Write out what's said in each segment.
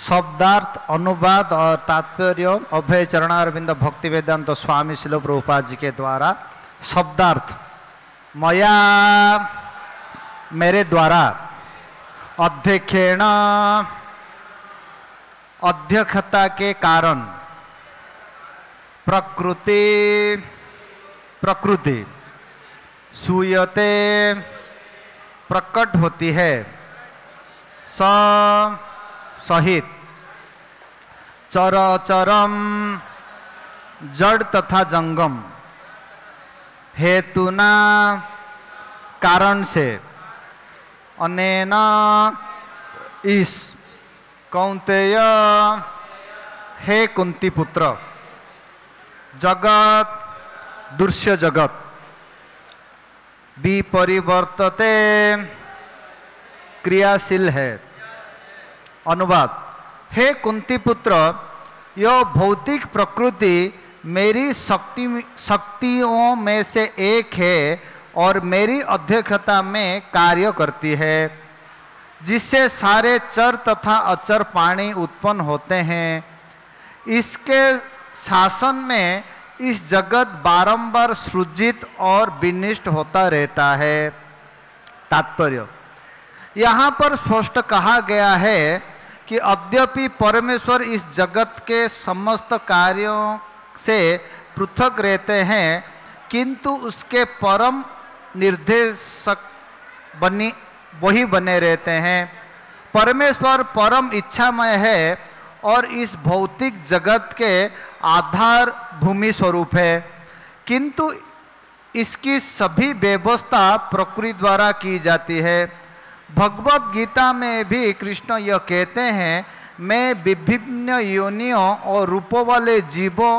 शब्दार्थ अनुवाद और तात्पर्य अभय चरणारविंद भक्ति वेदांत स्वामी शिल प्रभुपाद जी के द्वारा। शब्दार्थ मया मेरे द्वारा, अध्यक्षेण अध्यक्षता के कारण, प्रकृति प्रकृति सूयते प्रकट होती है, सहित चरचरम जड़ तथा जंगम, हेतुना कारण से, अनेना इस कौंतेय हे कुंती पुत्र, जगत दृश्य जगत, विपरिवर्तते क्रियाशील है। अनुवाद, हे कुंती पुत्र, यह भौतिक प्रकृति मेरी शक्तियों में से एक है और मेरी अध्यक्षता में कार्य करती है, जिससे सारे चर तथा अचर प्राणी उत्पन्न होते हैं। इसके शासन में इस जगत बारंबार सृजित और विनिष्ट होता रहता है। तात्पर्य, यहाँ पर स्पष्ट कहा गया है कि अद्यपि परमेश्वर इस जगत के समस्त कार्यों से पृथक रहते हैं, किंतु उसके परम निर्देशक वही बने रहते हैं। परमेश्वर परम इच्छामय है और इस भौतिक जगत के आधार भूमि स्वरूप है, किंतु इसकी सभी व्यवस्था प्रकृति द्वारा की जाती है। भगवत गीता में भी कृष्ण यह कहते हैं, मैं विभिन्न योनियों और रूपों वाले जीवों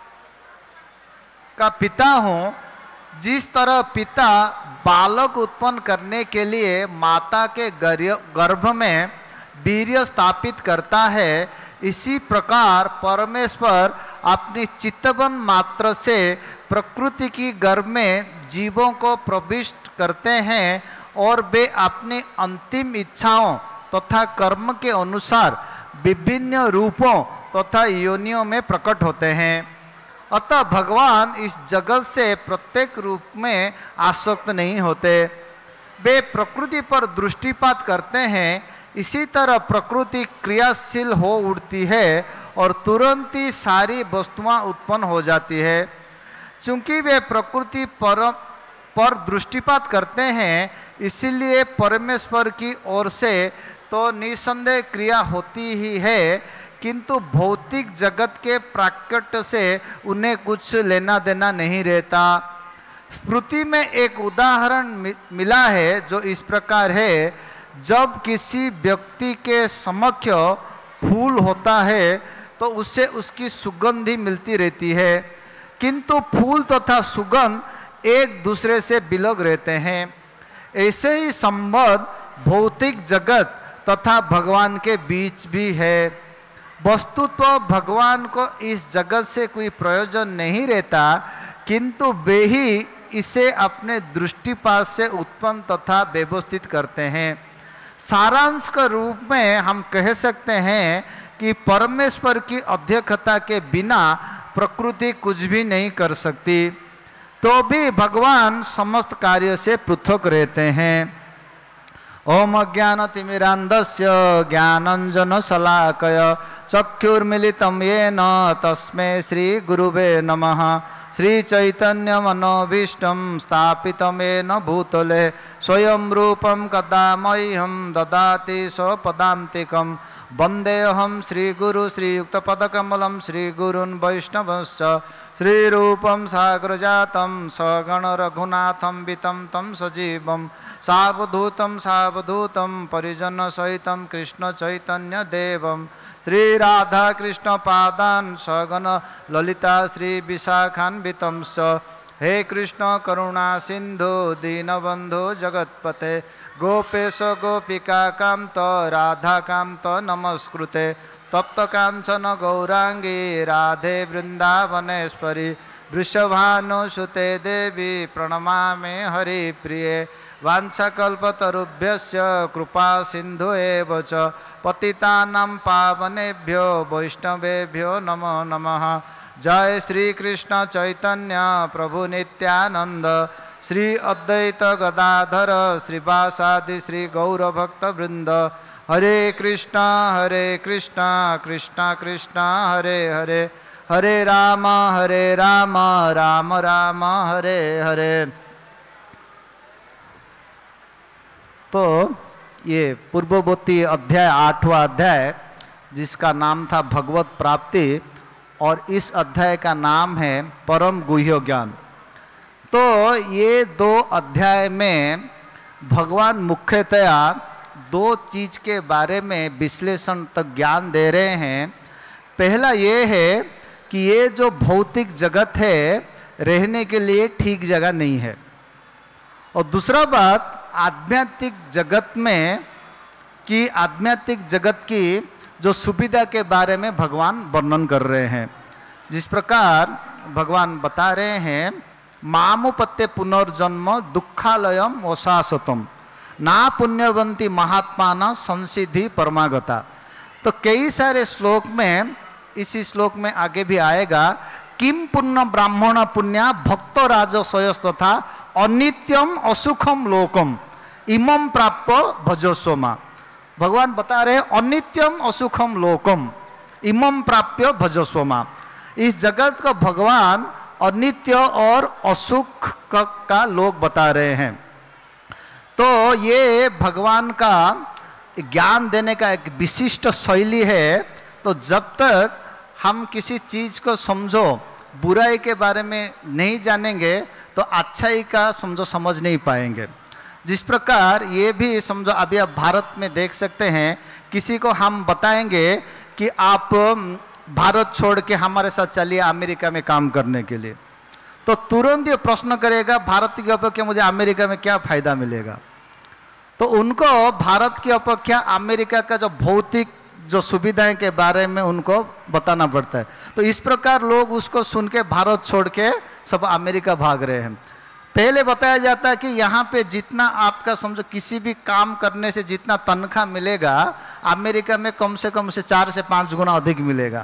का पिता हूँ। जिस तरह पिता बालक उत्पन्न करने के लिए माता के गर्भ में वीर्य स्थापित करता है, इसी प्रकार परमेश्वर अपनी चित्तवन मात्र से प्रकृति की गर्भ में जीवों को प्रविष्ट करते हैं और वे अपनी अंतिम इच्छाओं तथा कर्म के अनुसार विभिन्न रूपों तथा योनियों में प्रकट होते हैं। अतः भगवान इस जगत से प्रत्येक रूप में आसक्त नहीं होते, वे प्रकृति पर दृष्टिपात करते हैं। इसी तरह प्रकृति क्रियाशील हो उठती है और तुरंत ही सारी वस्तुएं उत्पन्न हो जाती है। चूंकि वे प्रकृति पर दृष्टिपात करते हैं, इसीलिए परमेश्वर की ओर से तो निसंदेह क्रिया होती ही है, किंतु भौतिक जगत के प्राकट्य से उन्हें कुछ लेना देना नहीं रहता। स्मृति में एक उदाहरण मिला है जो इस प्रकार है, जब किसी व्यक्ति के समक्ष फूल होता है तो उससे उसकी सुगंध ही मिलती रहती है, किंतु फूल तथा सुगंध एक दूसरे से विलग रहते हैं। ऐसे ही संबंध भौतिक जगत तथा भगवान के बीच भी है। वस्तुतः भगवान को इस जगत से कोई प्रयोजन नहीं रहता, किंतु वे ही इसे अपने दृष्टिपात से उत्पन्न तथा व्यवस्थित करते हैं। सारांश के रूप में हम कह सकते हैं कि परमेश्वर की अध्यक्षता के बिना प्रकृति कुछ भी नहीं कर सकती, तो भी भगवान समस्त कार्य से पृथक रहते हैं। ओम अज्ञानतिमिरान्धस्य ज्ञानाञ्जनशलाकया चक्षुर्मिलितं येन तस्मै श्रीगुरुवे नमः। श्रीचैतन्यमनोभीष्टं स्थापितं येन भूतले स्वयं रूपं कदा मह्यं ददाति स्वपदान्तिकं। वन्देऽहं श्रीगुरु श्रीयुक्तपदकमलं श्रीगुरून् वैष्णवश्च। श्रीरूपं साग्रजातं सगण रघुनाथं वितं तं सजीवं सावधूतं परिजन सहितं कृष्ण चैतन्य देवं। श्री राधा कृष्ण पादान सगण ललिता श्री विशाखान्वितंश्च। हे कृष्ण करुणा सिंधु दीनबंधु जगत्पते गोपेश गोपिका कांत राधा कांत नमस्कृते। तप्त कांचन गौरांगी राधे वृंदावनेश्वरी वृषभानुसुते देवी प्रणमामि हरिप्रिये वाञ्छाकल्पतरुभ्यश्च कृपा सिन्धु एव च पतितानां पावनेभ्यो वैष्णवेभ्यो नमो नमः। जय श्री कृष्ण चैतन्य प्रभु नित्यानंद श्री अद्वैत गदाधर श्रीवासादि श्री गौरभक्तवृंद। हरे कृष्णा कृष्णा कृष्णा हरे हरे, हरे राम राम राम हरे हरे। तो ये पूर्ववर्ती अध्याय 8वां अध्याय जिसका नाम था भगवत प्राप्ति, और इस अध्याय का नाम है परम गुह्य ज्ञान। तो ये दो अध्याय में भगवान मुख्यतया दो चीज के बारे में विश्लेषण तक ज्ञान दे रहे हैं। पहला ये है कि ये जो भौतिक जगत है रहने के लिए ठीक जगह नहीं है, और दूसरा बात आध्यात्मिक जगत में कि आध्यात्मिक जगत की जो सुविधा के बारे में भगवान वर्णन कर रहे हैं। जिस प्रकार भगवान बता रहे हैं मामुपत्य पुनर्जन्म दुखालयम वशासतम ना पुण्यवंती महात्माना संसिद्धि परमागता। तो कई सारे श्लोक में, इसी श्लोक में आगे भी आएगा, किम पुण्य ब्राह्मण पुण्या भक्त राजसयस तथा अनित्यम असुखम लोकम इमं प्राप्य भजस्वमा। भगवान बता रहे अनित्यम असुखम लोकम इमं प्राप्य भजस्वमा। इस जगत का भगवान अनित्य और असुख का लोक बता रहे हैं। तो ये भगवान का ज्ञान देने का एक विशिष्ट शैली है। तो जब तक हम किसी चीज को समझो, बुराई के बारे में नहीं जानेंगे तो अच्छाई का समझ नहीं पाएंगे। जिस प्रकार ये भी समझो, अभी आप भारत में देख सकते हैं, किसी को हम बताएंगे कि आप भारत छोड़ के हमारे साथ चलिए अमेरिका में काम करने के लिए, तो तुरंत ये प्रश्न करेगा भारत की अपेक्षा मुझे अमेरिका में क्या फायदा मिलेगा। तो उनको भारत की अपेक्षा अमेरिका का जो भौतिक जो सुविधाएं के बारे में उनको बताना पड़ता है। तो इस प्रकार लोग उसको सुन के भारत छोड़ के सब अमेरिका भाग रहे हैं। पहले बताया जाता है कि यहाँ पे जितना आपका समझो किसी भी काम करने से जितना तनख्वाह मिलेगा अमेरिका में कम से 4 से 5 गुना अधिक मिलेगा।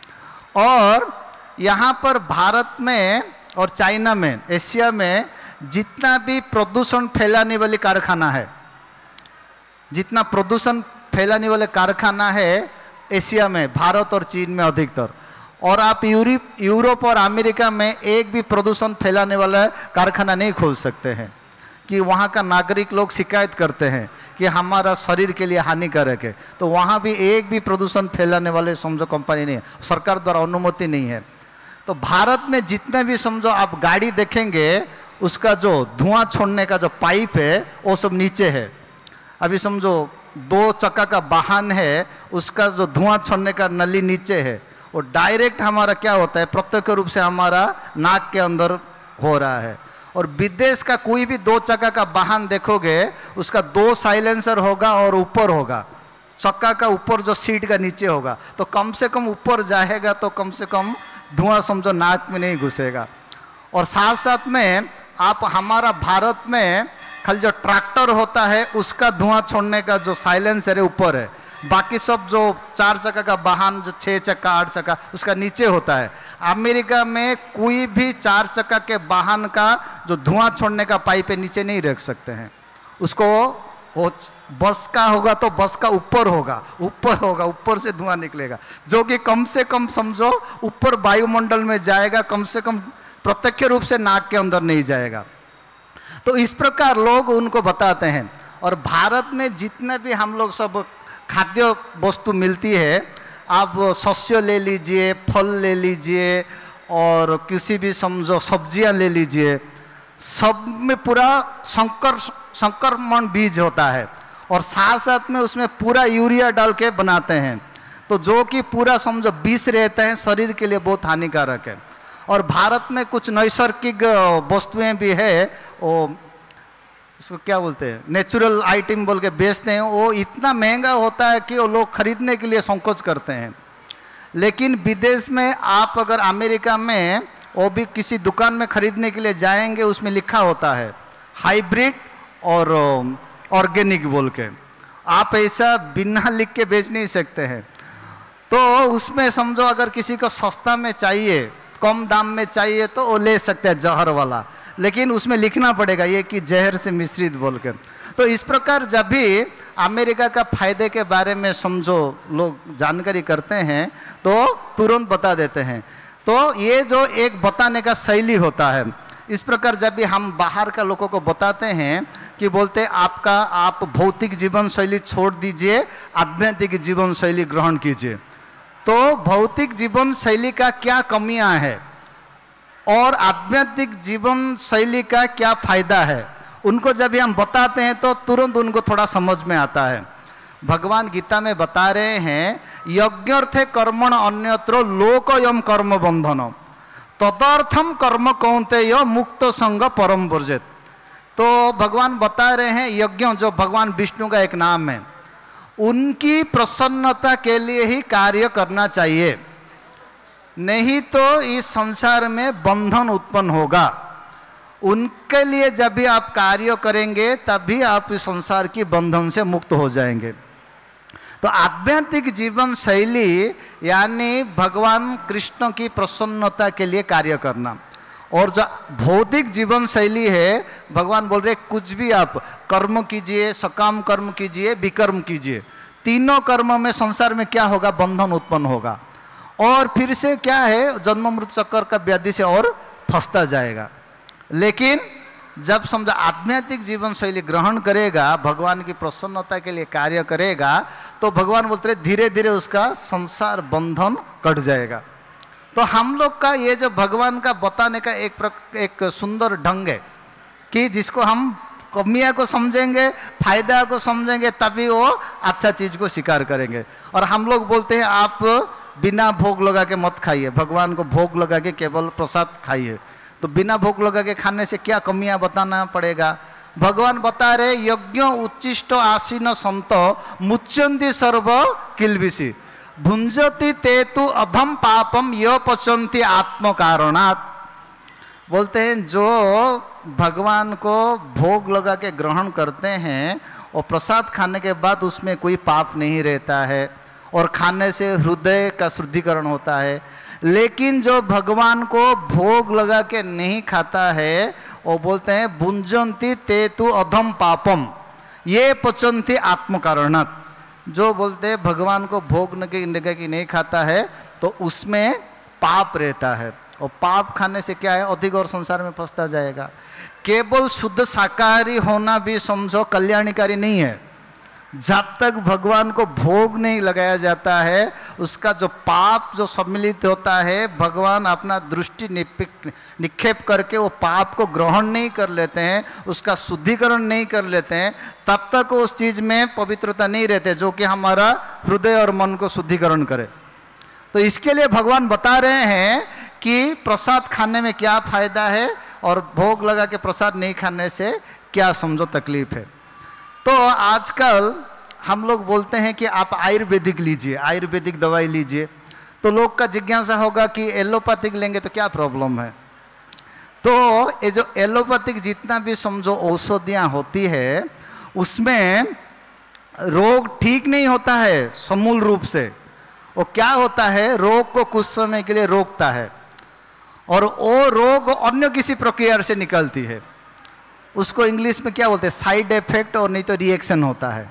और यहाँ पर भारत में और चाइना में, एशिया में जितना भी प्रदूषण फैलाने वाली कारखाना है, जितना प्रदूषण फैलाने वाले कारखाना है एशिया में, भारत और चीन में अधिकतर। और आप यूरोप और अमेरिका में एक भी प्रदूषण फैलाने वाला कारखाना नहीं खोल सकते हैं, कि वहाँ का नागरिक लोग शिकायत करते हैं कि हमारा शरीर के लिए हानिकारक है। तो वहाँ भी एक भी प्रदूषण फैलाने वाले समझो कंपनी नहीं है, सरकार द्वारा अनुमति नहीं है। तो भारत में जितने भी समझो आप गाड़ी देखेंगे उसका जो धुआं छोड़ने का जो पाइप है वो सब नीचे है। अभी समझो 2 चक्का का वाहन है, उसका जो धुआं छोड़ने का नली नीचे है, और डायरेक्ट हमारा क्या होता है, प्रत्यक्ष रूप से हमारा नाक के अंदर हो रहा है। और विदेश का कोई भी 2 चक्का का वाहन देखोगे उसका 2 साइलेंसर होगा और ऊपर होगा, चक्का का ऊपर जो सीट का नीचे होगा। तो कम से कम ऊपर जाएगा तो कम से कम धुआं समझो नाक में नहीं घुसेगा। और साथ साथ में आप हमारा भारत में खाली जो ट्रैक्टर होता है उसका धुआं छोड़ने का जो साइलेंसर है ऊपर है, बाकी सब जो 4 चक्का का वाहन जो 6 चक्का 8 चक्का उसका नीचे होता है। अमेरिका में कोई भी 4 चक्का के वाहन का जो धुआं छोड़ने का पाइप है नीचे नहीं रख सकते हैं, उसको वो बस का होगा तो बस का ऊपर होगा, ऊपर से धुआं निकलेगा, जो कि कम से कम समझो ऊपर वायुमंडल में जाएगा, कम से कम प्रत्यक्ष रूप से नाक के अंदर नहीं जाएगा। तो इस प्रकार लोग उनको बताते हैं। और भारत में जितने भी हम लोग सब खाद्य वस्तु मिलती है, आप शस्य ले लीजिए, फल ले लीजिए, और किसी भी समझो सब्जियां ले लीजिए, सब में पूरा संक्रमण बीज होता है, और साथ साथ में उसमें पूरा यूरिया डाल के बनाते हैं। तो जो कि पूरा समझो विष रहता है, शरीर के लिए बहुत हानिकारक है। और भारत में कुछ नैसर्गिक वस्तुएं भी है, वो इसको क्या बोलते हैं, नेचुरल आइटम बोल के बेचते हैं, वो इतना महंगा होता है कि वो लोग खरीदने के लिए संकोच करते हैं। लेकिन विदेश में आप अगर अमेरिका में वो भी किसी दुकान में खरीदने के लिए जाएंगे, उसमें लिखा होता है हाइब्रिड और ऑर्गेनिक बोल के। आप ऐसा बिना लिख के बेच नहीं सकते हैं। तो उसमें समझो अगर किसी को सस्ता में चाहिए, कम दाम में चाहिए, तो वो ले सकते हैं जहर वाला, लेकिन उसमें लिखना पड़ेगा ये कि जहर से मिश्रित बोल के। तो इस प्रकार जब भी अमेरिका का फायदे के बारे में समझो लोग जानकारी करते हैं तो तुरंत बता देते हैं। तो ये जो एक बताने का शैली होता है, इस प्रकार जब भी हम बाहर का लोगों को बताते हैं कि बोलते आप भौतिक जीवन शैली छोड़ दीजिए, आध्यात्मिक जीवन शैली ग्रहण कीजिए। तो भौतिक जीवन शैली का क्या कमियां हैं और आध्यात्मिक जीवन शैली का क्या फायदा है, उनको जब भी हम बताते हैं तो तुरंत उनको थोड़ा समझ में आता है। भगवान गीता में बता रहे हैं यज्ञर्थे कर्मण अन्यत्र लोकयम कर्म बंधन तदर्थम कर्म कौन्तेय मुक्त संग परम वर्जित। तो भगवान बता रहे हैं यज्ञ जो भगवान विष्णु का एक नाम है, उनकी प्रसन्नता के लिए ही कार्य करना चाहिए, नहीं तो इस संसार में बंधन उत्पन्न होगा। उनके लिए जब भी आप कार्य करेंगे तभी आप इस संसार की बंधन से मुक्त हो जाएंगे। तो आध्यात्मिक जीवन शैली यानी भगवान कृष्ण की प्रसन्नता के लिए कार्य करना, और जो भौतिक जीवन शैली है भगवान बोल रहे कुछ भी आप कर्म कीजिए, सकाम कर्म कीजिए, विकर्म कीजिए, तीनों कर्म में संसार में क्या होगा, बंधन उत्पन्न होगा, और फिर से क्या है जन्म मृत्यु चक्कर का व्याधि से और फंसता जाएगा। लेकिन जब समझो आध्यात्मिक जीवन शैली ग्रहण करेगा, भगवान की प्रसन्नता के लिए कार्य करेगा, तो भगवान बोलते हैं धीरे धीरे उसका संसार बंधन कट जाएगा। तो हम लोग का ये जो भगवान का बताने का एक सुंदर ढंग है कि जिसको हम कमियां को समझेंगे, फायदा को समझेंगे, तभी वो अच्छा चीज को स्वीकार करेंगे। और हम लोग बोलते हैं आप बिना भोग लगा के मत खाइए, भगवान को भोग लगा के केवल प्रसाद खाइए। तो बिना भोग लगा के खाने से क्या कमियां बताना पड़ेगा। भगवान बता रहे यज्ञ उच्चिष्ट आसीन संत मुच्यंती सर्व किलबिसी भुंजति तेतु अधम पापम य पचंती आत्म कारणात्। बोलते हैं जो भगवान को भोग लगा के ग्रहण करते हैं और प्रसाद खाने के बाद उसमें कोई पाप नहीं रहता है और खाने से हृदय का शुद्धिकरण होता है। लेकिन जो भगवान को भोग लगा के नहीं खाता है वो बोलते हैं भुंजंती तेतु अधम पापम ये पचंती आत्म कारणात्। जो बोलते हैं भगवान को भोग लगा के नहीं खाता है तो उसमें पाप रहता है, और पाप खाने से क्या है अधिक और संसार में फंसता जाएगा। केवल शुद्ध शाकाहारी होना भी समझो कल्याणकारी नहीं है। जब तक भगवान को भोग नहीं लगाया जाता है उसका जो पाप जो सम्मिलित होता है, भगवान अपना दृष्टि निक्षेप करके वो पाप को ग्रहण नहीं कर लेते हैं, उसका शुद्धिकरण नहीं कर लेते हैं, तब तक उस चीज में पवित्रता नहीं रहते जो कि हमारा हृदय और मन को शुद्धिकरण करे। तो इसके लिए भगवान बता रहे हैं कि प्रसाद खाने में क्या फायदा है और भोग लगा के प्रसाद नहीं खाने से क्या समझो तकलीफ है। तो आजकल हम लोग बोलते हैं कि आप आयुर्वेदिक लीजिए, आयुर्वेदिक दवाई लीजिए, तो लोग का जिज्ञासा होगा कि एलोपैथिक लेंगे तो क्या प्रॉब्लम है। तो ये जो एलोपैथिक जितना भी समझो औषधियाँ होती है उसमें रोग ठीक नहीं होता है समूल रूप से। वो क्या होता है, रोग को कुछ समय के लिए रोकता है और वो रोग अन्य किसी प्रक्रिया से निकलती है। उसको इंग्लिश में क्या बोलते हैं, साइड इफेक्ट और नहीं तो रिएक्शन होता है।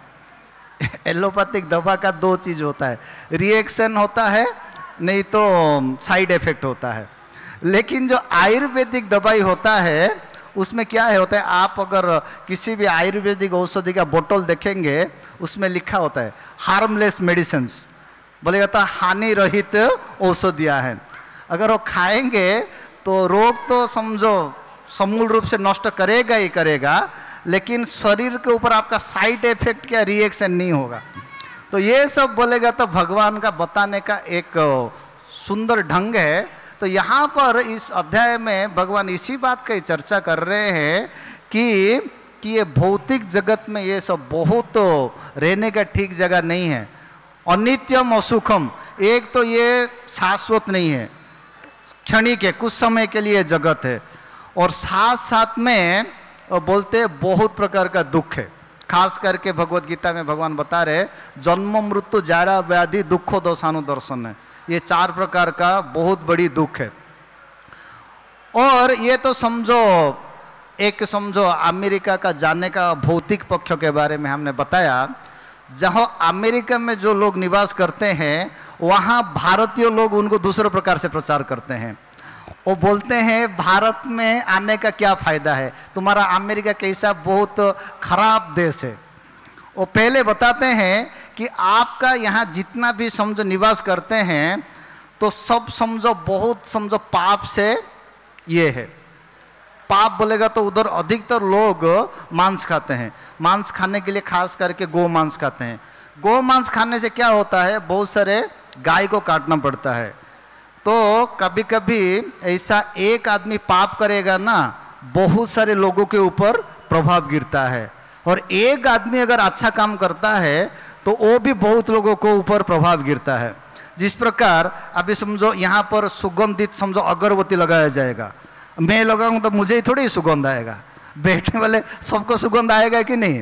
एलोपैथिक दवा का दो चीज होता है, रिएक्शन होता है नहीं तो साइड इफेक्ट होता है। लेकिन जो आयुर्वेदिक दवाई होता है उसमें क्या है होता है, आप अगर किसी भी आयुर्वेदिक औषधि का बोतल देखेंगे उसमें लिखा होता है हार्मलेस मेडिसिन्स, बोलेगा तो हानि रहित औषधियाँ हैं। अगर वो खाएंगे तो रोग तो समझो समूल रूप से नष्ट करेगा ही करेगा, लेकिन शरीर के ऊपर आपका साइड इफेक्ट क्या रिएक्शन नहीं होगा। तो ये सब बोलेगा तो भगवान का बताने का एक सुंदर ढंग है। तो यहाँ पर इस अध्याय में भगवान इसी बात की चर्चा कर रहे हैं कि ये भौतिक जगत में ये सब बहुत रहने का ठीक जगह नहीं है। अनित्यम असुखम, एक तो ये शाश्वत नहीं है, क्षणिक है, कुछ समय के लिए जगत है। और साथ साथ में बोलते बहुत प्रकार का दुख है। खास करके भगवत गीता में भगवान बता रहे जन्म मृत्यु जरा व्याधि दुखो दोषानुदर्शन है, ये 4 प्रकार का बहुत बड़ी दुख है। और ये तो समझो एक समझो अमेरिका का जाने का भौतिक पक्षों के बारे में हमने बताया। जहाँ अमेरिका में जो लोग निवास करते हैं वहाँ भारतीय लोग उनको दूसरे प्रकार से प्रचार करते हैं। वो बोलते हैं भारत में आने का क्या फ़ायदा है, तुम्हारा अमेरिका कैसा बहुत खराब देश है। वो पहले बताते हैं कि आपका यहाँ जितना भी समझो निवास करते हैं तो सब समझो बहुत समझो पाप से ये है। पाप बोलेगा तो उधर अधिकतर लोग मांस खाते हैं। मांस खाने के लिए खास करके गौ मांस खाते हैं। गौ मांस खाने से क्या होता है, बहुत सारे गाय को काटना पड़ता है। तो कभी कभी ऐसा एक आदमी पाप करेगा ना, बहुत सारे लोगों के ऊपर प्रभाव गिरता है। और एक आदमी अगर अच्छा काम करता है तो वो भी बहुत लोगों को ऊपर प्रभाव गिरता है। जिस प्रकार अभी समझो यहाँ पर सुगंधित समझो अगरबत्ती लगाया जाएगा, मैं लगाऊंगा तो मुझे ही थोड़ी सुगंध आएगा, बैठने वाले सबको सुगंध आएगा कि नहीं।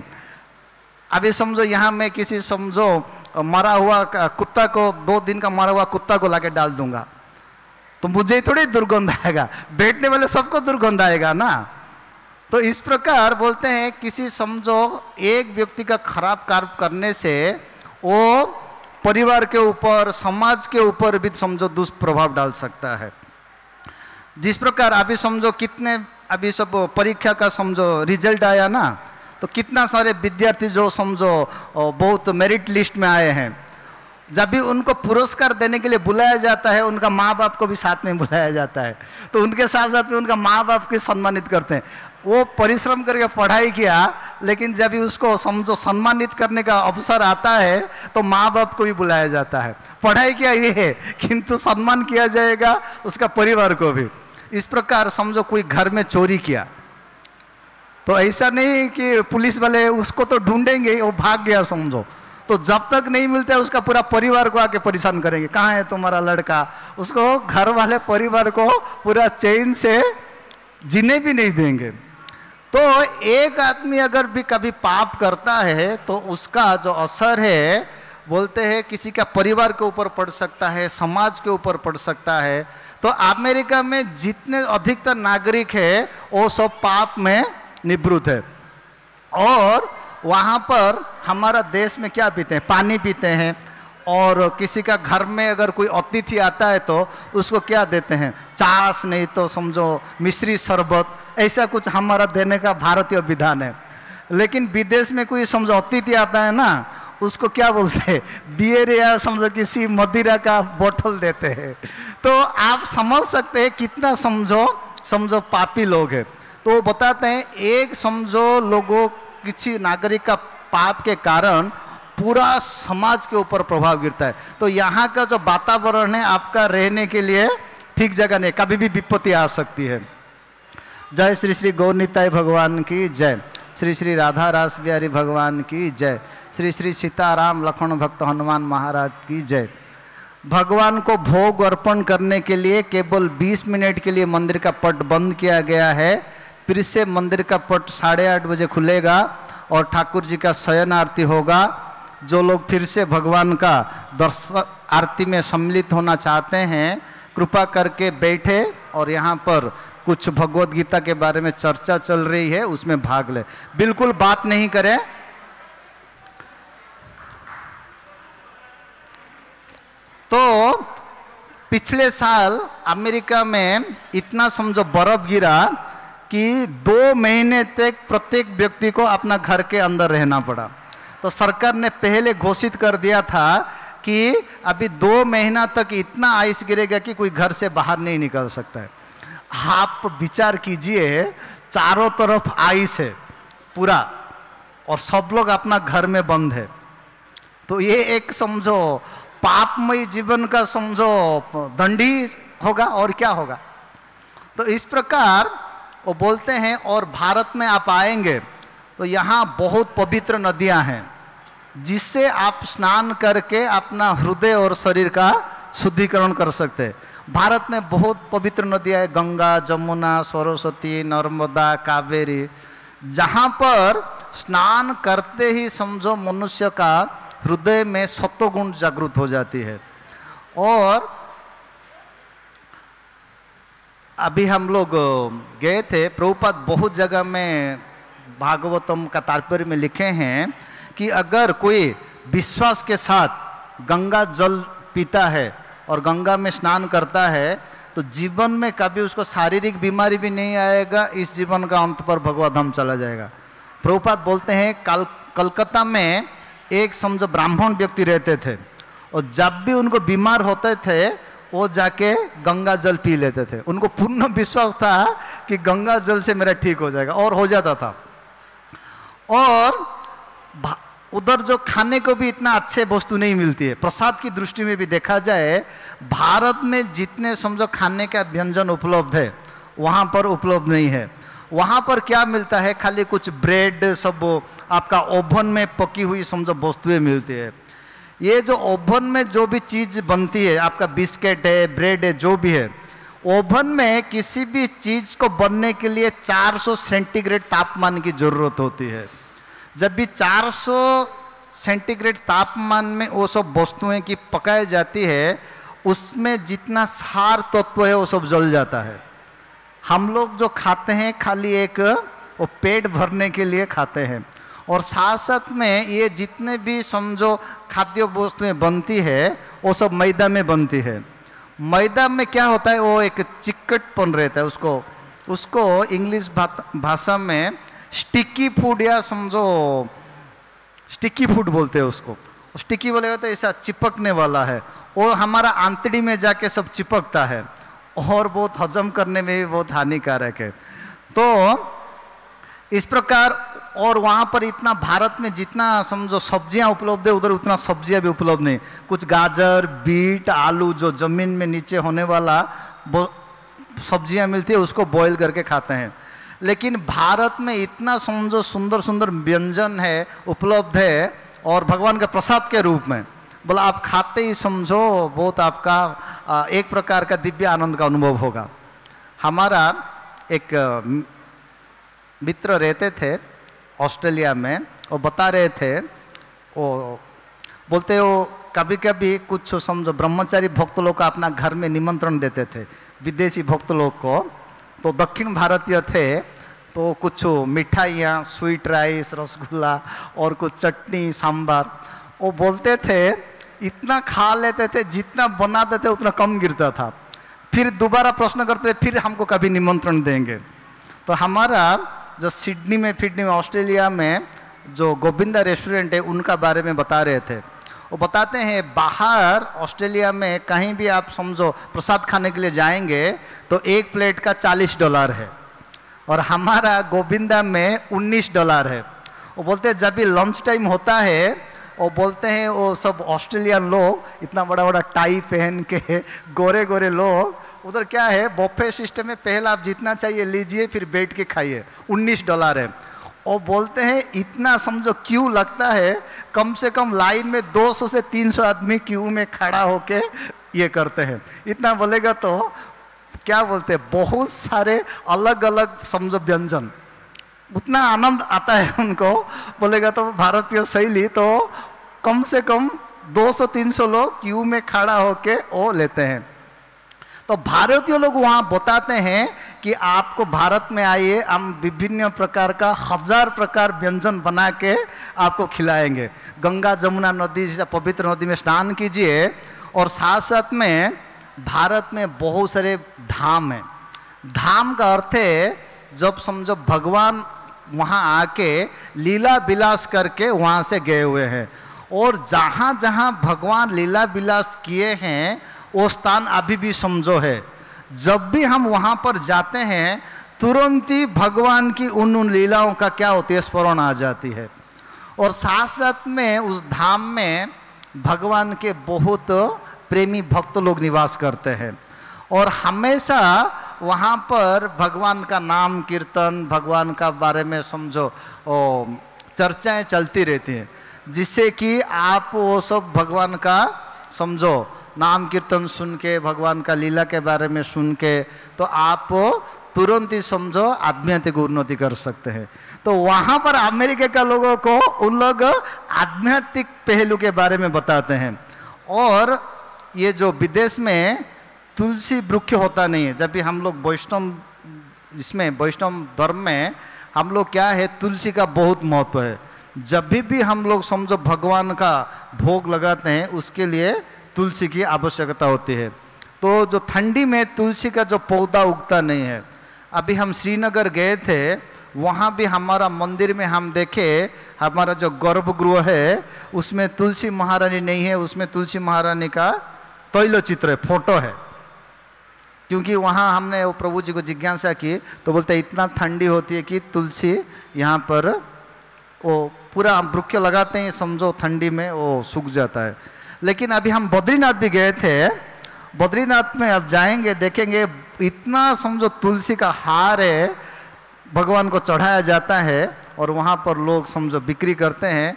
अभी समझो यहाँ मैं किसी समझो मरा हुआ कुत्ता को, 2 दिन का मरा हुआ कुत्ता को लाके डाल दूंगा तो मुझे ही थोड़ी दुर्गंध आएगा, बैठने वाले सबको दुर्गंध आएगा ना। तो इस प्रकार बोलते हैं किसी समझो एक व्यक्ति का खराब कार्य करने से वो परिवार के ऊपर, समाज के ऊपर भी समझो दुष्प्रभाव डाल सकता है। जिस प्रकार अभी समझो कितने अभी सब परीक्षा का समझो रिजल्ट आया ना, तो कितना सारे विद्यार्थी जो समझो बहुत मेरिट लिस्ट में आए हैं, जब भी उनको पुरस्कार देने के लिए बुलाया जाता है उनका माँ बाप को भी साथ में बुलाया जाता है। तो उनके साथ साथ में उनका माँ बाप को सम्मानित करते हैं। वो परिश्रम करके पढ़ाई किया, लेकिन जब भी उसको समझो सम्मानित करने का अवसर आता है तो माँ बाप को भी बुलाया जाता है। पढ़ाई किया ये है, किंतु सम्मान किया जाएगा उसका परिवार को भी। इस प्रकार समझो कोई घर में चोरी किया तो ऐसा नहीं कि पुलिस वाले उसको तो ढूंढेंगे, वो भाग गया समझो, तो जब तक नहीं मिलता है उसका पूरा परिवार को आके परेशान करेंगे, कहाँ है तुम्हारा लड़का। उसको घर वाले परिवार को पूरा चैन से जीने भी नहीं देंगे। तो एक आदमी अगर भी कभी पाप करता है तो उसका जो असर है बोलते हैं किसी का परिवार के ऊपर पड़ सकता है, समाज के ऊपर पड़ सकता है। तो अमेरिका में जितने अधिकतर नागरिक है वो सब पाप में निवृत्त है। और वहाँ पर हमारा देश में क्या पीते हैं, पानी पीते हैं। और किसी का घर में अगर कोई अतिथि आता है तो उसको क्या देते हैं, चास नहीं तो समझो मिश्री शरबत, ऐसा कुछ हमारा देने का भारतीय विधान है। लेकिन विदेश में कोई समझो अतिथि आता है ना, उसको क्या बोलते हैं, बियर या समझो किसी मदिरा का बोतल देते हैं। तो आप समझ सकते हैं कितना समझो पापी लोग हैं। तो बताते हैं एक समझो लोगों किसी नागरिक का पाप के कारण पूरा समाज के ऊपर प्रभाव गिरता है। तो यहाँ का जो वातावरण है आपका रहने के लिए ठीक जगह नहीं, कभी भी विपत्ति आ सकती है। जय श्री श्री गौरनिताय भगवान की जय, श्री श्री राधा रास बिहारी भगवान की जय, श्री श्री सीताराम लक्ष्मण भक्त हनुमान महाराज की जय। भगवान को भोग अर्पण करने के लिए केवल 20 मिनट के लिए मंदिर का पट बंद किया गया है। फिर से मंदिर का पट 8:30 बजे खुलेगा और ठाकुर जी का शयन आरती होगा। जो लोग फिर से भगवान का दर्शन आरती में सम्मिलित होना चाहते हैं कृपा करके बैठे और यहाँ पर कुछ भगवत गीता के बारे में चर्चा चल रही है उसमें भाग ले, बिल्कुल बात नहीं करें। तो पिछले साल अमेरिका में इतना समझो बर्फ गिरा कि 2 महीने तक प्रत्येक व्यक्ति को अपना घर के अंदर रहना पड़ा। तो सरकार ने पहले घोषित कर दिया था कि अभी 2 महीना तक इतना आइस गिरेगा कि कोई घर से बाहर नहीं निकल सकता है। आप विचार कीजिए, चारों तरफ आइस है पूरा और सब लोग अपना घर में बंद है। तो ये एक समझो पापमय जीवन का समझो दंडी होगा और क्या होगा। तो इस प्रकार वो बोलते हैं। और भारत में आप आएंगे तो यहाँ बहुत पवित्र नदियाँ हैं जिससे आप स्नान करके अपना हृदय और शरीर का शुद्धिकरण कर सकते हैं। भारत में बहुत पवित्र नदियाँ है, गंगा, जमुना, सरस्वती, नर्मदा, कावेरी, जहाँ पर स्नान करते ही समझो मनुष्य का हृदय में सत्वगुण जागृत हो जाती है। और अभी हम लोग गए थे, प्रभुपाद बहुत जगह में भागवतम का तात्पर्य में लिखे हैं कि अगर कोई विश्वास के साथ गंगा जल पीता है और गंगा में स्नान करता है तो जीवन में कभी उसको शारीरिक बीमारी भी नहीं आएगा, इस जीवन का अंत पर भगवत धाम चला जाएगा। प्रभुपाद बोलते हैं कलकत्ता में एक समझो ब्राह्मण व्यक्ति रहते थे और जब भी उनको बीमार होते थे वो जाके गंगा जल पी लेते थे। उनको पूर्ण विश्वास था कि गंगा जल से मेरा ठीक हो जाएगा, और हो जाता था। और उधर जो खाने को भी इतना अच्छे वस्तु नहीं मिलती है, प्रसाद की दृष्टि में भी देखा जाए भारत में जितने समझो खाने का व्यंजन उपलब्ध है वहाँ पर उपलब्ध नहीं है। वहाँ पर क्या मिलता है, खाली कुछ ब्रेड, सब आपका ओवन में पकी हुई समझो वस्तुएं मिलती है। ये जो ओवन में जो भी चीज़ बनती है, आपका बिस्किट है, ब्रेड है, जो भी है, ओवन में किसी भी चीज़ को बनने के लिए 400 सेंटीग्रेड तापमान की ज़रूरत होती है। जब भी 400 सेंटीग्रेड तापमान में वो सब वस्तुएं की पकाई जाती है, उसमें जितना सार तत्व है वो सब जल जाता है। हम लोग जो खाते हैं खाली एक वो पेट भरने के लिए खाते हैं, और साथ साथ में ये जितने भी समझो खाद्य वस्तुएं बनती है वो सब मैदा में बनती है। मैदा में क्या होता है, वो एक चिकटपन रहता है, उसको इंग्लिश भाषा में स्टिकी फूड या समझो स्टिकी फूड बोलते हैं उसको। स्टिकी बोलेगा तो ऐसा चिपकने वाला है, वो हमारा आंतड़ी में जाके सब चिपकता है और बहुत हजम करने में भी बहुत हानिकारक है। तो इस प्रकार, और वहाँ पर इतना भारत में जितना समझो सब्जियाँ उपलब्ध है उधर उतना सब्जियाँ भी उपलब्ध नहीं। कुछ गाजर, बीट, आलू जो ज़मीन में नीचे होने वाला वो सब्जियाँ मिलती है, उसको बॉईल करके खाते हैं। लेकिन भारत में इतना समझो सुंदर सुंदर व्यंजन है, उपलब्ध है, और भगवान के प्रसाद के रूप में, बोला आप खाते ही समझो बहुत आपका एक प्रकार का दिव्य आनंद का अनुभव होगा। हमारा एक मित्र रहते थे ऑस्ट्रेलिया में, वो बता रहे थे, वो बोलते हो कभी कभी कुछ समझो ब्रह्मचारी भक्त लोग को अपना घर में निमंत्रण देते थे, विदेशी भक्त लोग को। तो दक्षिण भारतीय थे तो कुछ मिठाइयाँ, स्वीट राइस, रसगुल्ला और कुछ चटनी, सांभर, वो बोलते थे इतना खा लेते थे, जितना बनाते थे उतना कम गिरता था। फिर दोबारा प्रश्न करते थे फिर हमको कभी निमंत्रण देंगे। तो हमारा जो सिडनी में ऑस्ट्रेलिया में जो गोविंदा रेस्टोरेंट है उनका बारे में बता रहे थे। वो बताते हैं बाहर ऑस्ट्रेलिया में कहीं भी आप समझो प्रसाद खाने के लिए जाएंगे तो एक प्लेट का $40 है, और हमारा गोविंदा में $19 है। वो बोलते हैं जब भी लंच टाइम होता है, वो बोलते हैं वो सब ऑस्ट्रेलियन लोग इतना बड़ा बड़ा टाई पहन के गोरे गोरे लोग, उधर क्या है बफे सिस्टम में, पहला आप जितना चाहिए लीजिए फिर बैठ के खाइए, $19 है। और बोलते हैं इतना समझो क्यू लगता है, कम से कम लाइन में 200 से 300 आदमी क्यू में खड़ा होके ये करते हैं। इतना बोलेगा तो क्या बोलते हैं, बहुत सारे अलग अलग समझो व्यंजन, उतना आनंद आता है उनको। बोलेगा तो भारतीय शैली तो कम से कम 200-300 लोग क्यू में खड़ा होके वो लेते हैं। तो भारतीय लोग वहाँ बताते हैं कि आपको भारत में आइए, हम विभिन्न प्रकार का 1000 प्रकार व्यंजन बना के आपको खिलाएंगे। गंगा जमुना नदी जैसा पवित्र नदी में स्नान कीजिए, और साथ साथ में भारत में बहुत सारे धाम हैं। धाम का अर्थ है जब समझो भगवान वहाँ आके लीला विलास करके वहाँ से गए हुए हैं, और जहाँ जहाँ भगवान लीला विलास किए हैं वो स्थान अभी भी समझो है। जब भी हम वहाँ पर जाते हैं तुरंत ही भगवान की उन लीलाओं का क्या होती है, स्मरण आ जाती है। और साथ साथ में उस धाम में भगवान के बहुत प्रेमी भक्त लोग निवास करते हैं, और हमेशा वहाँ पर भगवान का नाम कीर्तन, भगवान का बारे में समझो चर्चाएं चलती रहती हैं, जिससे कि आप वो सब भगवान का समझो नाम कीर्तन सुन के, भगवान का लीला के बारे में सुन के, तो आप तुरंत ही समझो आध्यात्मिक उन्नति कर सकते हैं। तो वहाँ पर अमेरिका के लोगों को उन लोग आध्यात्मिक पहलू के बारे में बताते हैं। और ये जो विदेश में तुलसी वृक्ष होता नहीं है, जब भी हम लोग वैष्णव इसमें वैष्णव धर्म में हम लोग क्या है, तुलसी का बहुत महत्व है। जब भी हम लोग समझो भगवान का भोग लगाते हैं, उसके लिए तुलसी की आवश्यकता होती है। तो जो ठंडी में तुलसी का जो पौधा उगता नहीं है। अभी हम श्रीनगर गए थे, वहाँ भी हमारा मंदिर में हम देखे, हमारा जो गर्भगृह है उसमें तुलसी महारानी नहीं है, उसमें तुलसी महारानी का तैल चित्र है, फोटो है। क्योंकि वहाँ हमने वो प्रभु जी को जिज्ञासा की तो बोलते इतना ठंडी होती है कि तुलसी यहाँ पर वो पूरा हम वृक्ष लगाते हैं, समझो ठंडी में वो सूख जाता है। लेकिन अभी हम बद्रीनाथ भी गए थे, बद्रीनाथ में अब जाएंगे देखेंगे इतना समझो तुलसी का हार है, भगवान को चढ़ाया जाता है और वहाँ पर लोग समझो बिक्री करते हैं।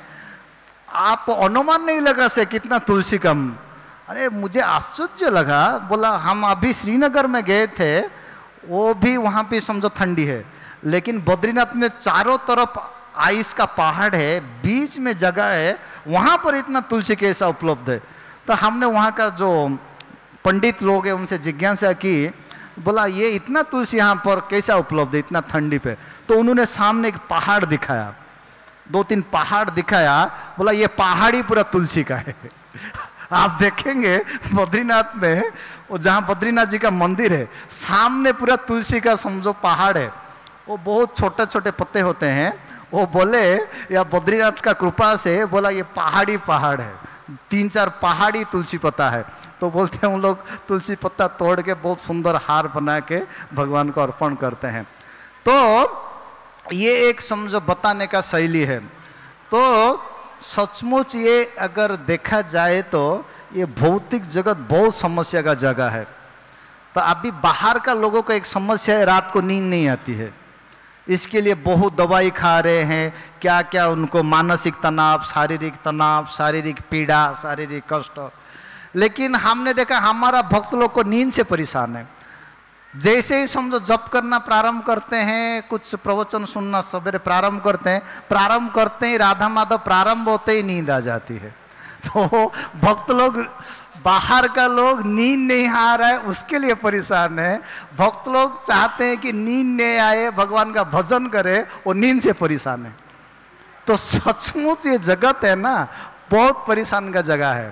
आप अनुमान नहीं लगा से कितना तुलसी का। अरे मुझे आश्चर्य लगा, बोला हम अभी श्रीनगर में गए थे, वो भी वहाँ पे समझो ठंडी है, लेकिन बद्रीनाथ में चारों तरफ आइस का पहाड़ है, बीच में जगह है, वहाँ पर इतना तुलसी कैसा उपलब्ध है। तो हमने वहाँ का जो पंडित लोग हैं उनसे जिज्ञासा की, बोला ये इतना तुलसी यहाँ पर कैसा उपलब्ध है इतना ठंडी पे। तो उन्होंने सामने एक पहाड़ दिखाया, 2-3 पहाड़ दिखाया, बोला ये पहाड़ी पूरा तुलसी का है। आप देखेंगे बद्रीनाथ में, वो जहाँ बद्रीनाथ जी का मंदिर है सामने पूरा तुलसी का समझो पहाड़ है, वो बहुत छोटे छोटे पत्ते होते हैं। वो बोले या बद्रीनाथ का कृपा से, बोला ये पहाड़ी पहाड़ है, 3-4 पहाड़ी तुलसी पत्ता है। तो बोलते हैं उन लोग तुलसी पत्ता तोड़ के बहुत सुंदर हार बना के भगवान को अर्पण करते हैं। तो ये एक समझो बताने का शैली है। तो सचमुच ये अगर देखा जाए तो ये भौतिक जगत बहुत समस्या का जगह है। तो अभी बाहर का लोगों को एक समस्या है, रात को नींद नहीं आती है, इसके लिए बहुत दवाई खा रहे हैं, क्या क्या उनको मानसिक तनाव, शारीरिक पीड़ा, शारीरिक कष्ट। लेकिन हमने देखा हमारा भक्त लोग को नींद से परेशान है। जैसे ही समझो जप करना प्रारंभ करते हैं, कुछ प्रवचन सुनना सवेरे प्रारंभ करते ही राधा माधव प्रारंभ होते ही नींद आ जाती है। तो भक्त लोग, बाहर का लोग नींद नहीं आ रहा है उसके लिए परेशान है, भक्त लोग चाहते हैं कि नींद नहीं आए, भगवान का भजन करे, वो नींद से परेशान है। तो सचमुच ये जगत है ना, बहुत परेशान का जगह है।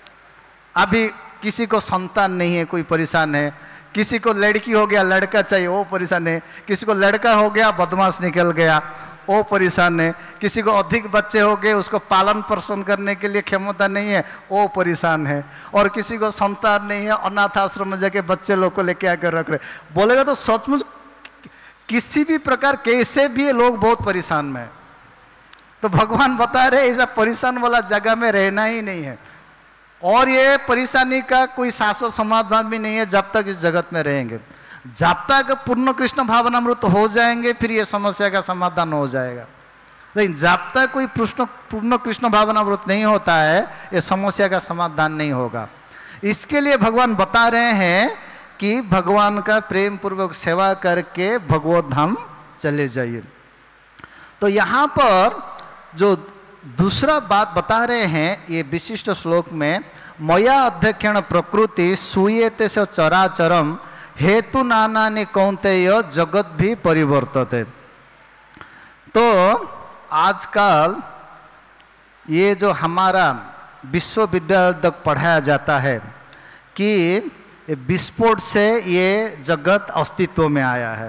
अभी किसी को संतान नहीं है, कोई परेशान है, किसी को लड़की हो गया, लड़का चाहिए, वो परेशान है, किसी को लड़का हो गया, बदमाश निकल गया, वो परेशान है, किसी को अधिक बच्चे हो गए, उसको पालन पोषण करने के लिए क्षमता नहीं है, वो परेशान है, और किसी को संतान नहीं है, अनाथ आश्रम में जाके बच्चे लोग को लेके आकर रख रहे। बोलेगा तो सचमुच किसी भी प्रकार कैसे भी लोग बहुत परेशान में है। तो भगवान बता रहे ऐसा परेशान वाला जगह में रहना ही नहीं है, और ये परेशानी का कोई शाश्वत समाधान भी नहीं है जब तक इस जगत में रहेंगे। जब तक पूर्ण कृष्ण भावनामृत हो जाएंगे फिर ये समस्या का समाधान हो जाएगा, लेकिन जब तक कोई पूर्ण कृष्ण भावनामृत नहीं होता है ये समस्या का समाधान नहीं होगा। इसके लिए भगवान बता रहे हैं कि भगवान का प्रेम पूर्वक सेवा करके भगवत धाम चले जाइए। तो यहाँ पर जो दूसरा बात बता रहे हैं ये विशिष्ट श्लोक में, मया अध्यक्षण प्रकृति सूयते से चराचरम हेतु नानानि कौन्तेय जगत भी परिवर्तते। तो आजकल ये जो हमारा विश्वविद्यालय तक पढ़ाया जाता है कि विस्फोट से ये जगत अस्तित्व में आया है।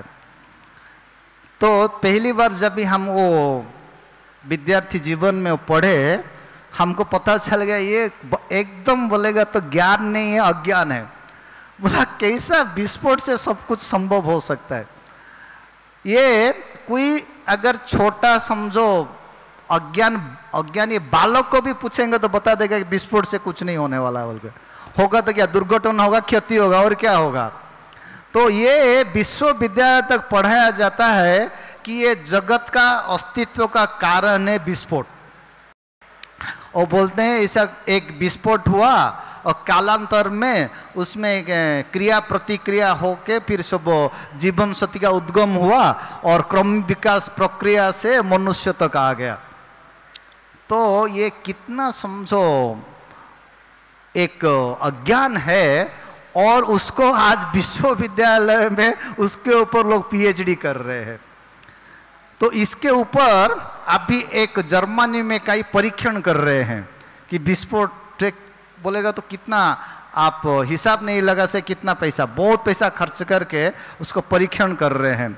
तो पहली बार जब भी हम वो विद्यार्थी जीवन में पढ़े, हमको पता चल गया ये एकदम बोलेगा तो ज्ञान नहीं है, अज्ञान है। बोला कैसा विस्फोट से सब कुछ संभव हो सकता है। ये कोई अगर छोटा समझो अज्ञानी बालक को भी पूछेंगे तो बता देगा कि विस्फोट से कुछ नहीं होने वाला है, बोल के होगा तो क्या दुर्घटना होगा, क्षति होगा, और क्या होगा। तो ये विश्वविद्यालय तक पढ़ाया जाता है कि ये जगत का अस्तित्व का कारण है विस्फोट। और बोलते हैं ऐसा एक विस्फोट हुआ और कालांतर में उसमें क्रिया प्रतिक्रिया होके फिर सब जीवन शक्ति का उद्गम हुआ और क्रम विकास प्रक्रिया से मनुष्य तक आ गया। तो ये कितना समझो एक अज्ञान है, और उसको आज विश्वविद्यालय में उसके ऊपर लोग पीएचडी कर रहे हैं। तो इसके ऊपर अभी एक जर्मनी में कई परीक्षण कर रहे हैं कि विस्फोटक बोलेगा तो कितना आप हिसाब नहीं लगा से कितना पैसा, बहुत पैसा खर्च करके उसको परीक्षण कर रहे हैं।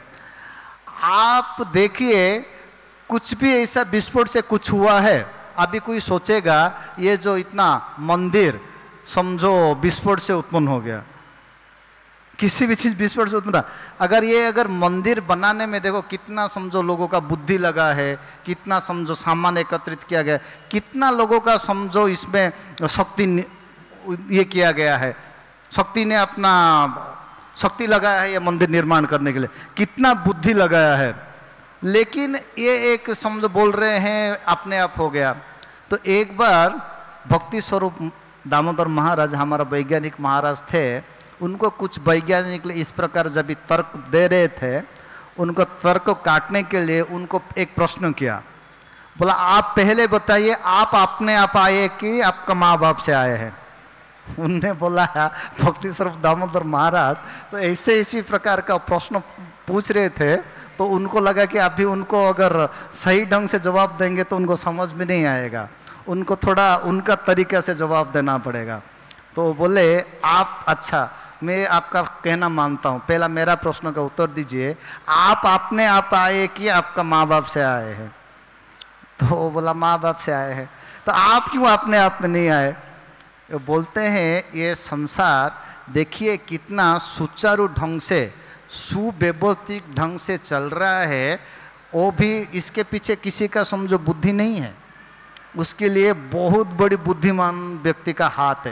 आप देखिए कुछ भी ऐसा विस्फोट से कुछ हुआ है, अभी कोई सोचेगा ये जो इतना मंदिर समझो विस्फोट से उत्पन्न हो गया, किसी भी चीज विस्फोट से उत्पन्न। अगर मंदिर बनाने में देखो कितना समझो लोगों का बुद्धि लगा है, कितना समझो सामान एकत्रित किया गया, कितना लोगों का समझो इसमें शक्ति ये किया गया है, शक्ति ने अपना शक्ति लगाया है ये मंदिर निर्माण करने के लिए, कितना बुद्धि लगाया है। लेकिन ये एक समझो बोल रहे हैं अपने आप हो गया। तो एक बार भक्ति स्वरूप दामोदर महाराज हमारा वैज्ञानिक महाराज थे, उनको कुछ वैज्ञानिक इस प्रकार जब भी तर्क दे रहे थे, उनको तर्क काटने के लिए उनको एक प्रश्न किया, बोला आप पहले बताइए आप अपने आप आए कि आपका माँ बाप से आए हैं। उनने बोला भक्ति स्वरूप दामोदर महाराज तो ऐसे इसी प्रकार का प्रश्न पूछ रहे थे, तो उनको लगा कि अभी उनको अगर सही ढंग से जवाब देंगे तो उनको समझ में नहीं आएगा, उनको थोड़ा उनका तरीका से जवाब देना पड़ेगा। तो बोले आप अच्छा मैं आपका कहना मानता हूँ, पहला मेरा प्रश्न का उत्तर दीजिए, आप अपने आप आए कि आपका माँ बाप से आए हैं? तो बोला माँ बाप से आए हैं। तो आप क्यों अपने आप में नहीं आए? बोलते हैं ये संसार देखिए कितना सुचारू ढंग से सुव्यवस्थित ढंग से चल रहा है, वो भी इसके पीछे किसी का समझो बुद्धि नहीं है, उसके लिए बहुत बड़ी बुद्धिमान व्यक्ति का हाथ है।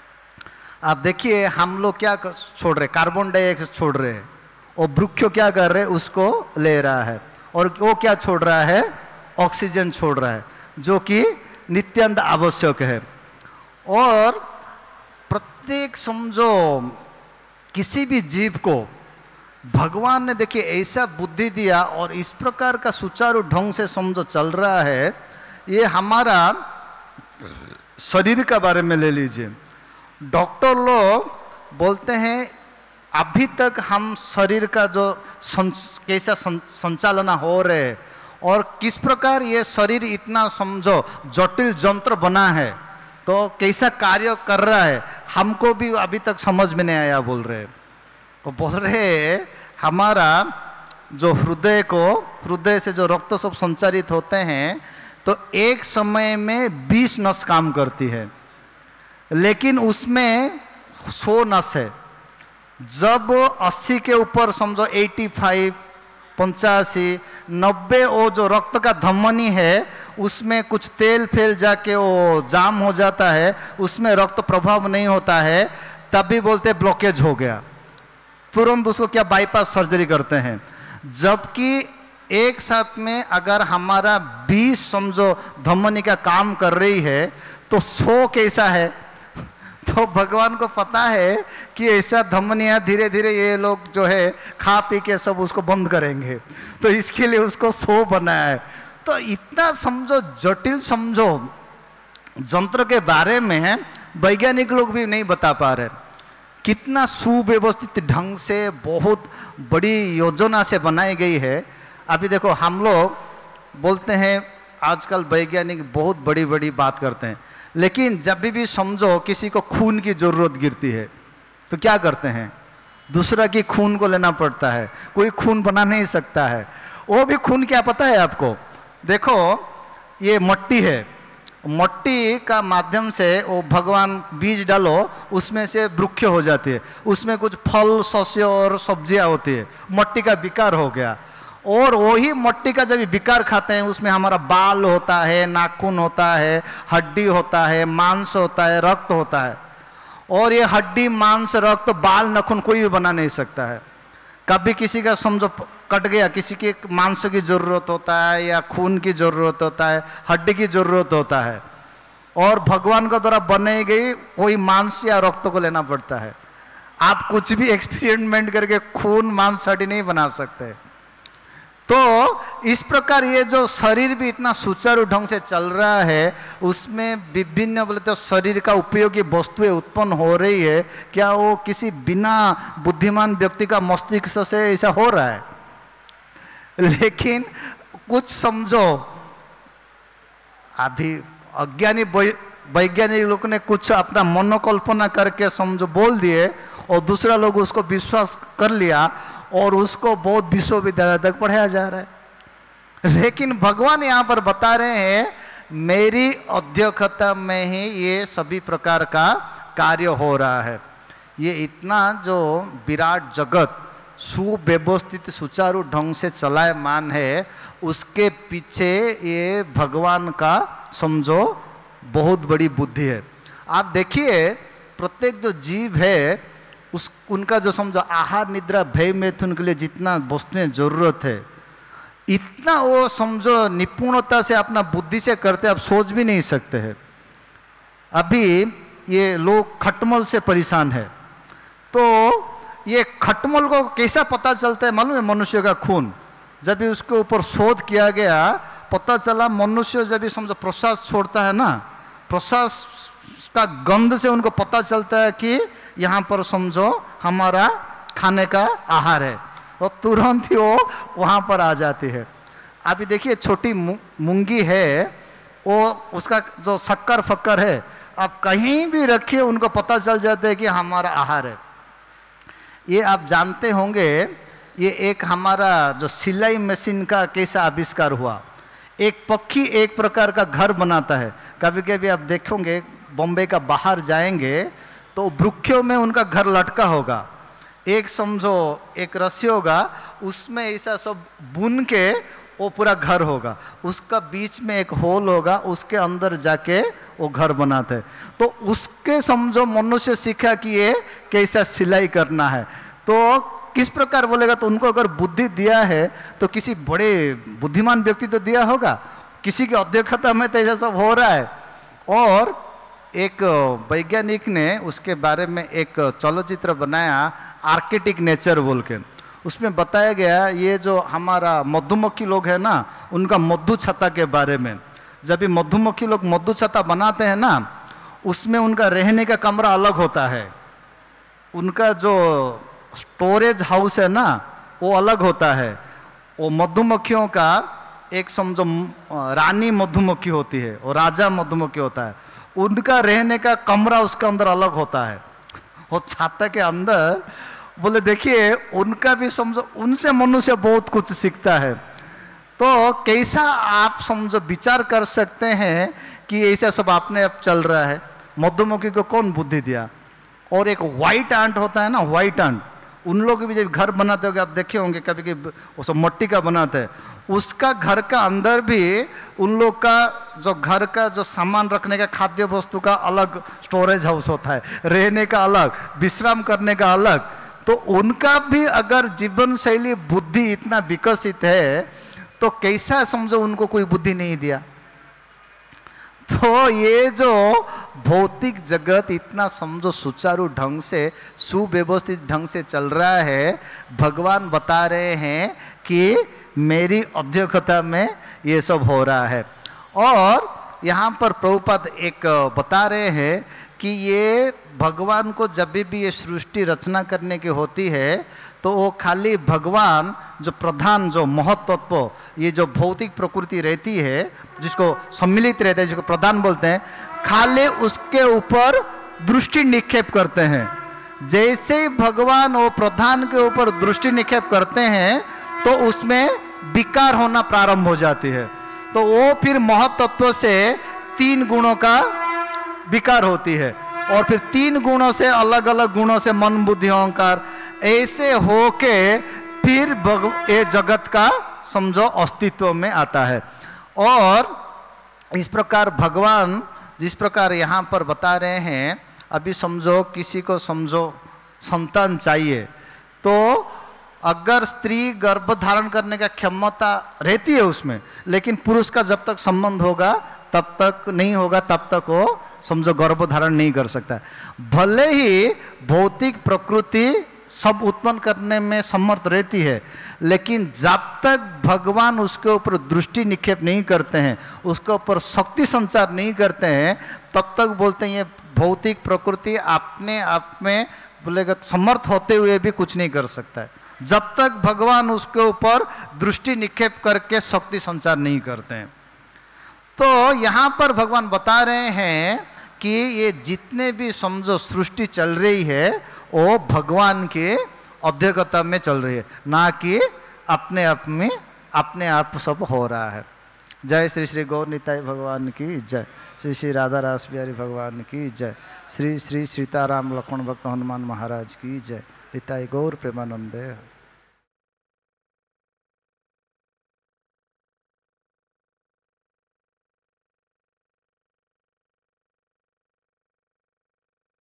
आप देखिए हम लोग क्या छोड़ रहे, कार्बन डाइऑक्साइड छोड़ रहे हैं, और वृक्ष क्या कर रहे हैं उसको ले रहा है, और वो क्या छोड़ रहा है, ऑक्सीजन छोड़ रहा है, जो कि नित्यानंद आवश्यक है। और प्रत्येक समझो किसी भी जीव को भगवान ने देखिए ऐसा बुद्धि दिया और इस प्रकार का सुचारू ढंग से समझो चल रहा है। ये हमारा शरीर का बारे में ले लीजिए, डॉक्टर लोग बोलते हैं अभी तक हम शरीर का जो कैसा संचालन हो रहे हैं और किस प्रकार ये शरीर इतना समझो जटिल यंत्र बना है, तो कैसा कार्य कर रहा है, हमको भी अभी तक समझ में नहीं आया बोल रहे। वो बोल रहे हमारा जो हृदय से जो रक्त सब संचारित होते हैं, तो एक समय में 20 नस काम करती है, लेकिन उसमें 100 नस है। जब 80 के ऊपर समझो 85, 85, 90 वो जो रक्त का धमनी है उसमें कुछ तेल फैल जाके वो जाम हो जाता है, उसमें रक्त प्रभाव नहीं होता है, तभी बोलते ब्लॉकेज हो गया, तुरंत उसको क्या बाईपास सर्जरी करते हैं। जबकि एक साथ में अगर हमारा 20 समझो धमनी का काम कर रही है तो 100 कैसा है। तो भगवान को पता है कि ऐसा धमनियाँ धीरे धीरे ये लोग जो है खा पी के सब उसको बंद करेंगे, तो इसके लिए उसको 100 बनाया है। तो इतना समझो जटिल समझो यंत्र के बारे में वैज्ञानिक लोग भी नहीं बता पा रहे, कितना सुव्यवस्थित ढंग से बहुत बड़ी योजना से बनाई गई है। अभी देखो हम लोग बोलते हैं आजकल वैज्ञानिक बहुत बड़ी बड़ी बात करते हैं, लेकिन जब भी समझो किसी को खून की जरूरत गिरती है तो क्या करते हैं, दूसरा की खून को लेना पड़ता है, कोई खून बना नहीं सकता है। वो भी खून क्या पता है आपको, देखो ये मट्टी है, मट्टी का माध्यम से वो भगवान बीज डालो उसमें से वृक्ष हो जाती है, उसमें कुछ फल सस्य और सब्जियां होती है, मट्टी का विकार हो गया। और वही मट्टी का जब विकार खाते हैं उसमें हमारा बाल होता है, नाखून होता है, हड्डी होता है, मांस होता है, रक्त होता है। और ये हड्डी मांस रक्त बाल नाखून कोई भी बना नहीं सकता है। कभी किसी का समझो कट गया, किसी के मांस की जरूरत होता है या खून की जरूरत होता है, हड्डी की जरूरत होता है। और भगवान का द्वारा बनाई गई कोई मांस या रक्त को लेना पड़ता है। आप कुछ भी एक्सपेरिमेंट करके खून मांस हड्डी नहीं बना सकते। तो इस प्रकार ये जो शरीर भी इतना सुचारू ढंग से चल रहा है, उसमें विभिन्न बोले तो शरीर का उपयोगी वस्तुएं उत्पन्न हो रही है, क्या वो किसी बिना बुद्धिमान व्यक्ति का मस्तिष्क से ऐसा हो रहा है? लेकिन कुछ समझो, अभी अज्ञानी वैज्ञानिक लोग ने कुछ अपना मनोकल्पना करके समझो बोल दिए और दूसरा लोग उसको विश्वास कर लिया और उसको बहुत विश्वविद्यालय तक पढ़ाया जा रहा है। लेकिन भगवान यहाँ पर बता रहे हैं मेरी अध्यक्षता में ही ये सभी प्रकार का कार्य हो रहा है। ये इतना जो विराट जगत सुव्यवस्थित सुचारू ढंग से चलायमान है, उसके पीछे ये भगवान का समझो बहुत बड़ी बुद्धि है। आप देखिए प्रत्येक जो जीव है उनका जो समझो आहार निद्रा भय मैथुन के लिए जितना वस्तुएं जरूरत है, इतना वो समझो निपुणता से अपना बुद्धि से करते, आप सोच भी नहीं सकते हैं। अभी ये लोग खटमल से परेशान है, तो ये खटमल को कैसा पता चलता है मालूम है? मनुष्य का खून जब भी उसके ऊपर शोध किया गया, पता चला मनुष्य जब भी समझो प्रसाद छोड़ता है ना, प्रसाद का गंध से उनको पता चलता है कि यहाँ पर समझो हमारा खाने का आहार है, और तुरंत ही वो वहाँ पर आ जाती है। अभी देखिए छोटी मूंगी है, वो उसका जो शक्कर फक्कर है आप कहीं भी रखिए उनको पता चल जाता है कि हमारा आहार है। ये आप जानते होंगे, ये एक हमारा जो सिलाई मशीन का कैसा आविष्कार हुआ। एक पक्षी एक प्रकार का घर बनाता है। कभी कभी आप देखोगे बॉम्बे का बाहर जाएंगे तो वृक्षों में उनका घर लटका होगा, एक समझो एक रस्सी होगा, उसमें ऐसा सब बुन के वो पूरा घर होगा, उसका बीच में एक होल होगा, उसके अंदर जाके वो घर बनाते हैं। तो उसके समझो मनुष्य सीखा कि ये कैसा सिलाई करना है। तो किस प्रकार बोलेगा, तो उनको अगर बुद्धि दिया है तो किसी बड़े बुद्धिमान व्यक्ति तो दिया होगा, किसी की अध्यक्षता में तो ऐसा सब हो रहा है। और एक वैज्ञानिक ने उसके बारे में एक चलचित्र बनाया आर्किटिक नेचर बोल के, उसमें बताया गया ये जो हमारा मधुमक्खी लोग है ना, उनका मधु छत्ता के बारे में। जब भी मधुमक्खी लोग मधु छत्ता बनाते हैं ना, उसमें उनका रहने का कमरा अलग होता है, उनका जो स्टोरेज हाउस है ना वो अलग होता है। वो मधुमक्खियों का एक समझो रानी मधुमक्खी होती है और राजा मधुमक्खी होता है, उनका रहने का कमरा उसके अंदर अलग होता है। वो छाता के अंदर बोले देखिए उनका भी समझो, उनसे मनुष्य बहुत कुछ सीखता है। तो कैसा आप समझो विचार कर सकते हैं कि ऐसा सब आपने अब चल रहा है। मधुमक्खी को कौन बुद्धि दिया? और एक व्हाइट आंट होता है ना, व्हाइट आंट, उन लोग भी जब घर बनाते होंगे आप देखे होंगे, कभी कभी वो सब मिट्टी का बनाते हैं, उसका घर का अंदर भी उन लोग का जो घर का जो सामान रखने का खाद्य वस्तु का अलग स्टोरेज हाउस होता है, रहने का अलग, विश्राम करने का अलग। तो उनका भी अगर जीवन शैली बुद्धि इतना विकसित है तो कैसा समझो उनको कोई बुद्धि नहीं दिया। तो ये जो भौतिक जगत इतना समझो सुचारू ढंग से सुव्यवस्थित ढंग से चल रहा है, भगवान बता रहे हैं कि मेरी अध्यक्षता में ये सब हो रहा है। और यहाँ पर प्रभुपाद एक बता रहे हैं कि ये भगवान को जब भी ये सृष्टि रचना करने की होती है तो वो खाली भगवान जो प्रधान जो महत्त्व, ये जो भौतिक प्रकृति रहती है जिसको सम्मिलित रहता है, जिसको प्रधान बोलते हैं, खाली उसके ऊपर दृष्टि निक्षेप करते हैं। जैसे ही भगवान वो प्रधान के ऊपर दृष्टि निक्षेप करते हैं तो उसमें विकार होना प्रारंभ हो जाती है। तो वो फिर महत्त्व से 3 गुणों का विकार होती है, और फिर 3 गुणों से अलग अलग गुणों से मन बुद्धि अहंकार ऐसे होके फिर ये जगत का समझो अस्तित्व में आता है। और इस प्रकार भगवान जिस प्रकार यहाँ पर बता रहे हैं, अभी समझो किसी को समझो संतान चाहिए, तो अगर स्त्री गर्भ धारण करने का क्षमता रहती है उसमें, लेकिन पुरुष का जब तक संबंध होगा तब तक नहीं होगा, तब तक वो समझो गर्भ धारण नहीं कर सकता। भले ही भौतिक प्रकृति सब उत्पन्न करने में समर्थ रहती है, लेकिन जब तक भगवान उसके ऊपर दृष्टि निक्षेप नहीं करते हैं, उसके ऊपर शक्ति संचार नहीं करते हैं, तब तक बोलते हैं ये भौतिक प्रकृति अपने आप में बोलेगा समर्थ होते हुए भी कुछ नहीं कर सकता है, जब तक भगवान उसके ऊपर दृष्टि निक्षेप करके शक्ति संचार नहीं करते हैं। तो यहाँ पर भगवान बता रहे हैं कि ये जितने भी समझो सृष्टि चल रही है वो भगवान के अध्यक्षता में चल रही है, ना कि अपने आप में अपने आप सब हो रहा है। जय श्री श्री गौर निताई भगवान की जय, श्री श्री राधा रास बिहारी भगवान की जय, श्री श्री सीताराम लक्ष्मण भक्त हनुमान महाराज की जय, निताई गौर प्रेमानंदे।